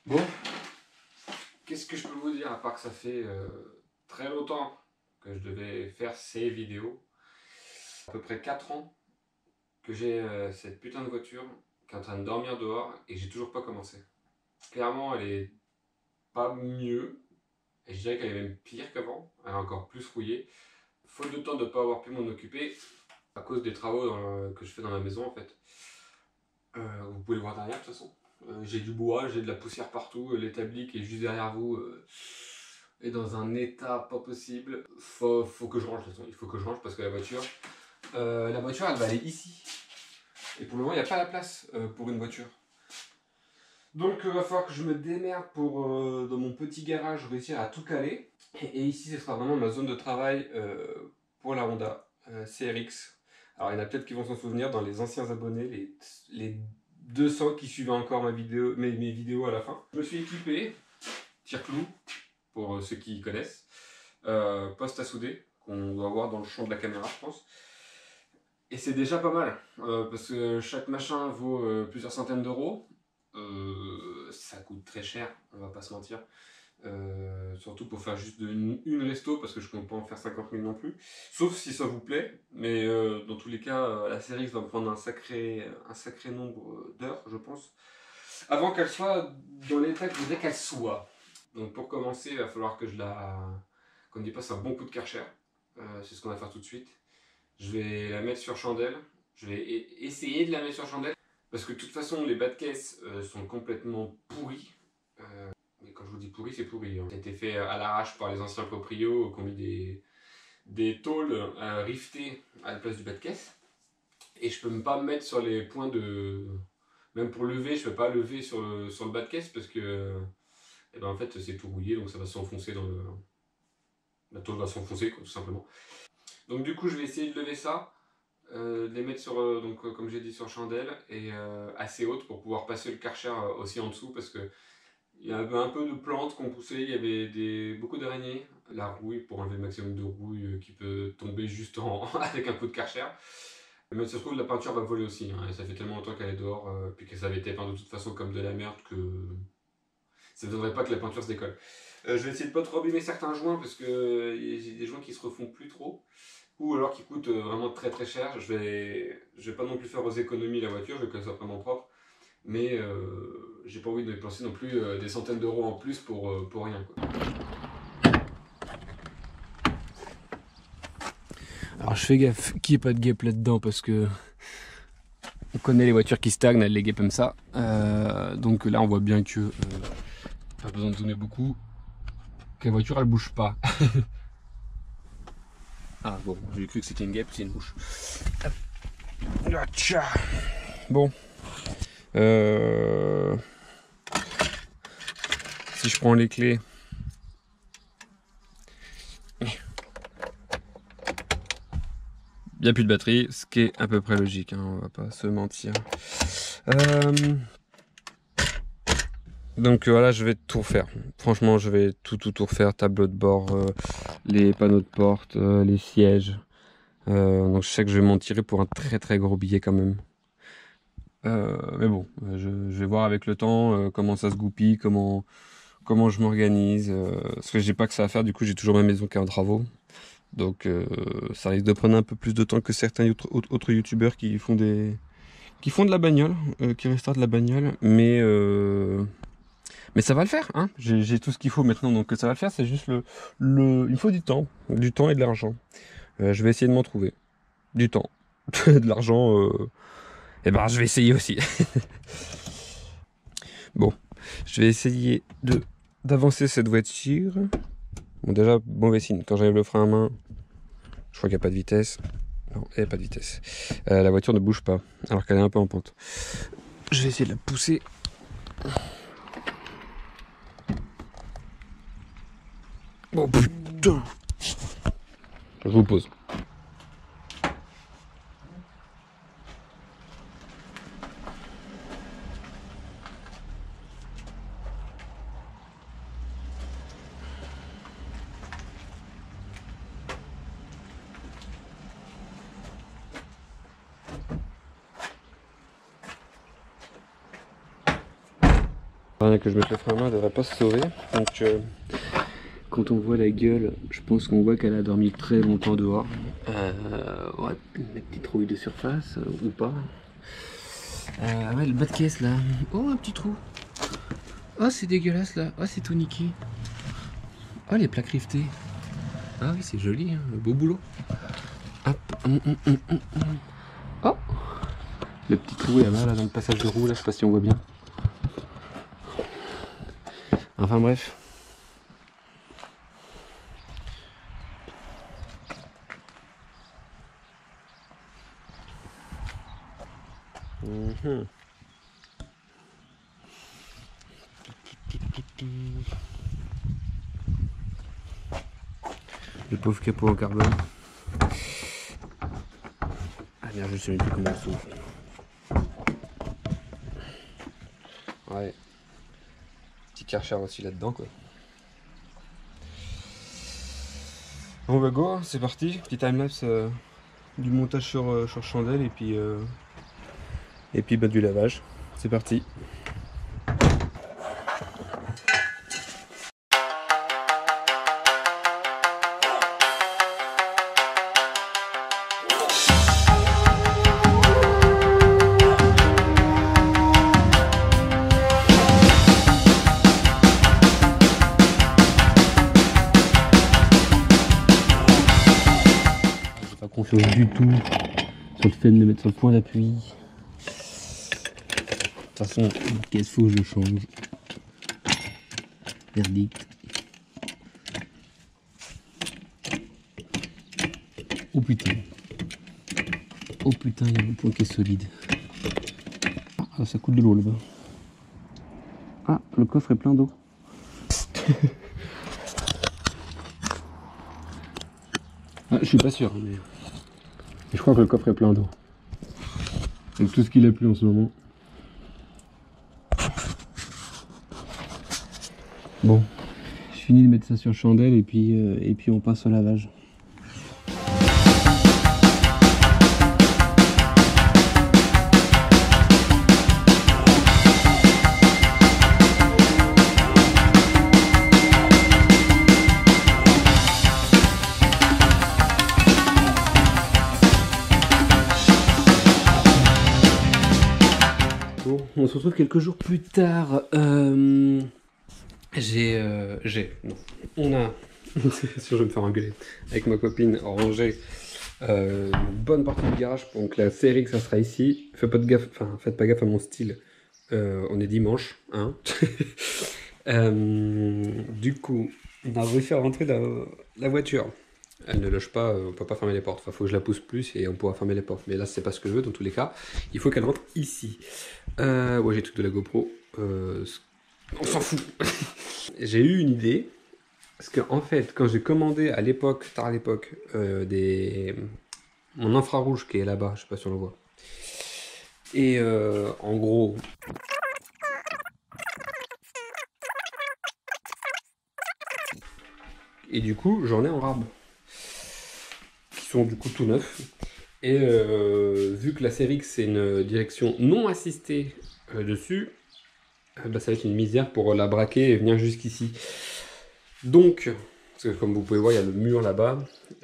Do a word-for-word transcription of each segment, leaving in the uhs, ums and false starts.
Bon, qu'est-ce que je peux vous dire à part que ça fait euh, très longtemps que je devais faire ces vidéos. À peu près quatre ans que j'ai euh, cette putain de voiture qui est en train de dormir dehors et j'ai toujours pas commencé. Clairement, elle est pas mieux et je dirais qu'elle est même pire qu'avant. Elle est encore plus rouillée. Faute de temps de ne pas avoir pu m'en occuper à cause des travaux dans le- que je fais dans ma maison en fait. Euh, vous pouvez le voir derrière de toute façon. Euh, j'ai du bois, j'ai de la poussière partout. L'établi qui est juste derrière vous euh, est dans un état pas possible. Faut, faut que je range de toute façon. Il faut que je range parce que la voiture, euh, la voiture elle va aller ici. Et pour le moment il n'y a pas la place euh, pour une voiture. Donc il euh, va falloir que je me démerde pour euh, dans mon petit garage réussir à tout caler. Et, et ici ce sera vraiment ma zone de travail euh, pour la Honda euh, C R X. Alors il y en a peut-être qui vont s'en souvenir dans les anciens abonnés, les, les deux cents qui suivaient encore ma vidéo, mes, mes vidéos à la fin. Je me suis équipé, tire-clou, pour ceux qui connaissent, euh, poste à souder, qu'on doit voir dans le champ de la caméra je pense. Et c'est déjà pas mal, euh, parce que chaque machin vaut euh, plusieurs centaines d'euros. Euh, ça coûte très cher, on va pas se mentir. Euh, surtout pour faire juste une, une resto, parce que je compte pas en faire cinquante mille non plus. Sauf si ça vous plaît, mais euh, dans tous les cas, euh, la série va me prendre un sacré, un sacré nombre d'heures, je pense, avant qu'elle soit dans l'état que je voudrais qu'elle soit. Donc pour commencer, il va falloir que je la... qu'on y passe un bon coup de Karcher. Euh, c'est ce qu'on va faire tout de suite. Je vais la mettre sur chandelle. Je vais essayer de la mettre sur chandelle. Parce que de toute façon, les bas de caisse euh, sont complètement pourris. Euh, mais quand je vous dis pourri, c'est pourri. Hein. Ça a été fait à l'arrache par les anciens proprios qui ont mis des, des tôles euh, riftées à la place du bas de caisse. Et je peux même pas me mettre sur les points de... Même pour lever, je peux pas lever sur le, sur le bas de caisse parce que... Eh ben, en fait, c'est tout rouillé, donc ça va s'enfoncer dans le... La tôle va s'enfoncer, tout simplement. Donc du coup, je vais essayer de lever ça. Euh, de les mettre sur, euh, donc, euh, comme j'ai dit, sur chandelle et euh, assez haute pour pouvoir passer le Karcher euh, aussi en dessous parce que il y avait un peu de plantes qu'on poussait, il y avait des, beaucoup d'araignées, la rouille pour enlever le maximum de rouille euh, qui peut tomber juste en, avec un coup de Karcher. Mais ça se trouve la peinture va voler aussi, hein, et ça fait tellement longtemps qu'elle est dehors euh, puis que ça avait été peint de toute façon comme de la merde que ça ne devrait pas que la peinture se décolle. Euh, je vais essayer de pas trop abîmer certains joints parce que euh, j'ai des joints qui se refont plus trop. Ou alors qui coûte vraiment très très cher. Je vais, je vais pas non plus faire aux économies la voiture, je veux qu'elle soit vraiment propre. Mais euh, j'ai pas envie de dépenser non plus euh, des centaines d'euros en plus pour, euh, pour rien, quoi. Alors je fais gaffe qu'il n'y ait pas de guêpe là-dedans parce que on connaît les voitures qui stagnent, elles les guêpent comme ça. Euh, donc là on voit bien que euh, pas besoin de zoomer beaucoup, que la voiture elle bouge pas. Ah bon, j'ai cru que c'était une guêpe, c'est une mouche. Bon. Euh... Si je prends les clés. Il n'y a plus de batterie, ce qui est à peu près logique, hein, on va pas se mentir. Euh... Donc voilà, je vais tout refaire. Franchement, je vais tout tout tout refaire. Tableau de bord, euh, les panneaux de porte, euh, les sièges. Euh, donc je sais que je vais m'en tirer pour un très très gros billet quand même. Euh, mais bon, je, je vais voir avec le temps euh, comment ça se goupille, comment, comment je m'organise. Euh, parce que j'ai pas que ça à faire, du coup j'ai toujours ma maison qui est en travaux. Donc euh, ça risque de prendre un peu plus de temps que certains autres, autres youtubeurs qui font des qui font de la bagnole, euh, qui restaurent de la bagnole. Mais, euh, mais ça va le faire, hein. J'ai tout ce qu'il faut maintenant, donc ça va le faire. C'est juste le, le... Il faut du temps, du temps et de l'argent. Euh, je vais essayer de m'en trouver. Du temps. De l'argent, euh... et ben je vais essayer aussi. Bon, je vais essayer de d'avancer cette voiture. Bon déjà, mauvais signe. Quand j'arrive le frein à main, je crois qu'il n'y a pas de vitesse. Non, il n'y a pas de vitesse. Euh, la voiture ne bouge pas, alors qu'elle est un peu en pente. Je vais essayer de la pousser. Oh putain! Je vous pose. rien que je mette le frein à main, elle devrait pas se sauver. Donc euh, quand on voit la gueule, je pense qu'on voit qu'elle a dormi très longtemps dehors. Euh, ouais, une petite rouille de surface, euh, ou pas. Euh, ah ouais, le bas de caisse là. Oh, un petit trou. Oh, c'est dégueulasse là. Oh, c'est tout niqué. Oh, les plaques rivetées. Ah oui, c'est joli, hein, beau boulot. Hop. Hum, hum, hum, hum, hum. Oh, le petit trou là-bas, là, dans le passage de roue, là, je sais pas si on voit bien. Enfin bref. Mmh. Le pauvre capot en carbone. Ah merde, je sais même plus comment on s'ouvre. Ouais. Petit Karcher aussi là-dedans quoi. Bon bah go, c'est parti. Petit timelapse euh, du montage sur, euh, sur chandelle et puis euh, et puis bah, du lavage. C'est parti. Confiance du tout sur le fait de me mettre sur le point d'appui. De toute façon, qu'est-ce faut que je change. Verdict. Oh putain. Oh putain, il y a le point qui est solide. Ah, ça coule de l'eau là-bas. Ah, le coffre est plein d'eau. Ah, je suis pas sûr, mais... je crois que le coffre est plein d'eau. Avec tout ce qu'il a plu en ce moment. Bon, je finis de mettre ça sur chandelle et puis, euh, et puis on passe au lavage. Bon, on se retrouve quelques jours plus tard. Euh, j'ai, euh, j'ai, non, on a, c'est sûr je vais me faire engueuler, avec ma copine rangé euh, une bonne partie du garage. Donc la série que ça sera ici. Faites pas de gaffe, enfin faites pas gaffe à mon style. Euh, on est dimanche, hein. euh, du coup, on a réussi à rentrer la, la voiture. Elle ne loge pas, on peut pas fermer les portes. Enfin, faut que je la pousse plus et on pourra fermer les portes. Mais là, c'est pas ce que je veux. Dans tous les cas, il faut qu'elle rentre ici. Euh, ouais, j'ai tout de la GoPro. Euh, on s'en fout. J'ai eu une idée. Parce que en fait, quand j'ai commandé à l'époque, tard à l'époque, euh, des mon infrarouge qui est là-bas, je sais pas si on le voit. Et euh, en gros. Et du coup, j'en ai en rab. Qui sont du coup tout neufs. Et euh, vu que la série c'est une direction non assistée euh, dessus, euh, bah, ça va être une misère pour la braquer et venir jusqu'ici. Donc, parce que comme vous pouvez voir, il y a le mur là-bas.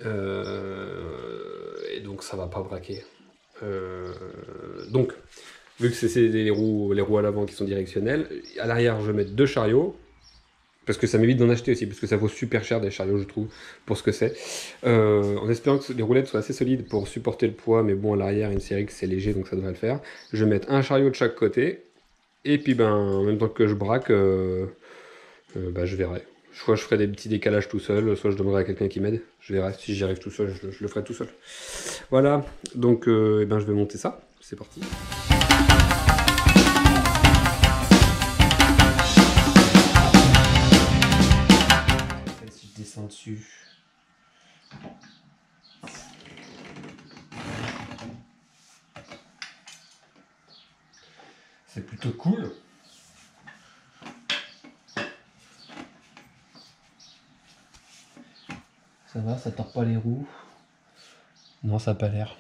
Euh, et donc ça va pas braquer. Euh, donc, vu que c'est les roues, les roues à l'avant qui sont directionnelles, à l'arrière je vais mettre deux chariots. Parce que ça m'évite d'en acheter aussi, parce que ça vaut super cher des chariots, je trouve, pour ce que c'est. Euh, en espérant que les roulettes soient assez solides pour supporter le poids, mais bon, à l'arrière, une série que c'est léger, donc ça devrait le faire. Je vais mettre un chariot de chaque côté, et puis ben, en même temps que je braque, euh, euh, bah, je verrai. Soit je ferai des petits décalages tout seul, soit je demanderai à quelqu'un qui m'aide. Je verrai, si j'y arrive tout seul, je, je le ferai tout seul. Voilà, donc euh, eh ben, je vais monter ça, c'est parti. Descends dessus. C'est plutôt cool. Ça va, ça tord pas les roues. Non, ça n'a pas l'air.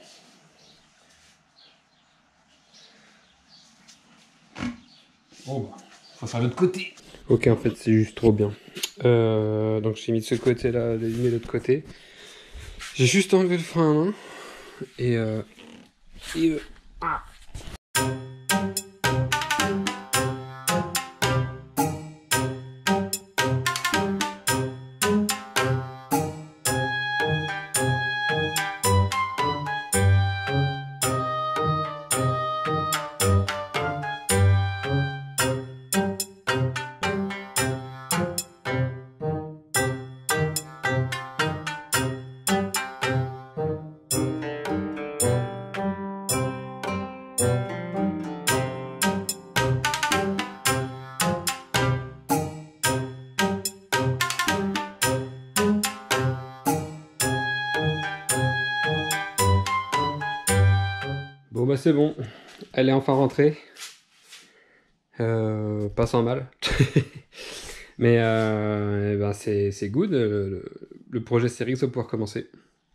Bon, bah, faut faire l'autre côté. Ok, en fait, c'est juste trop bien. Euh, donc, j'ai mis de ce côté-là, j'ai mis de l'autre côté. J'ai juste enlevé le frein à main. Et... Euh, et euh, ah. Bon bah c'est bon, elle est enfin rentrée, euh, pas sans mal, mais euh, eh ben c'est good, le, le projet Cérix va pouvoir commencer.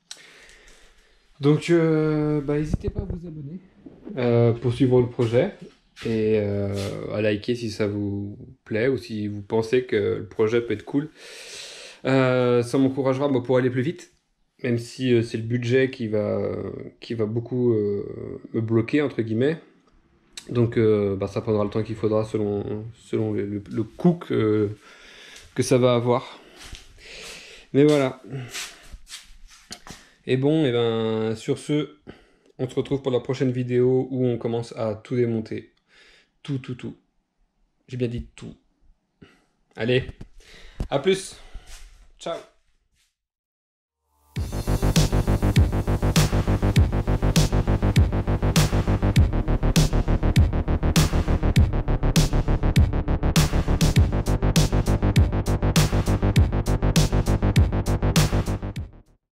Donc euh, bah n'hésitez pas à vous abonner euh, pour suivre le projet et euh, à liker si ça vous plaît ou si vous pensez que le projet peut être cool. Euh, ça m'encouragera bah, pour aller plus vite. Même si euh, c'est le budget qui va, qui va beaucoup euh, me bloquer, entre guillemets. Donc euh, bah, ça prendra le temps qu'il faudra selon, selon le, le, le coût que, que ça va avoir. Mais voilà. Et bon, et ben, sur ce, on se retrouve pour la prochaine vidéo où on commence à tout démonter. Tout, tout, tout. J'ai bien dit tout. Allez, à plus. Ciao.